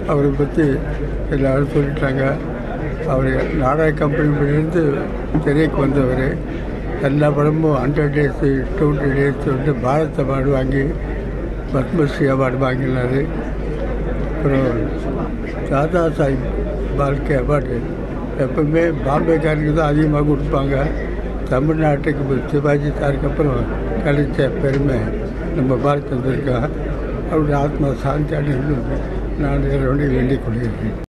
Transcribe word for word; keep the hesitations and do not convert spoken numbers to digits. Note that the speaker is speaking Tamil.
அவரை பற்றி எல்லோரும் சொல்லிட்டாங்க. அவர் நாடக கம்பெனியிலிருந்து திரைக்கு வந்தவர். எல்லா படமும் ஹண்ட்ரட் டேஸு டுவெண்ட்டி டேஸ் வந்து பாரத் அவார்டு வாங்கி பத்மஸ்ரீ அவார்டு வாங்கினார். அப்புறம் தாதா சாஹிப் பால்கே அவார்டு எப்பவுமே பாம்பேக்காரனுக்கு தான் அதிகமாக கொடுப்பாங்க. தமிழ்நாட்டுக்கு சிவாஜி சாருக்கு அப்புறம் கிடைச்ச பெருமை நம்ம பாரத் வந்திருக்கோம். அவருடைய ஆத்மா சாந்தி அடைந்து நான் வேண்டிக் கொள்கிறேன்.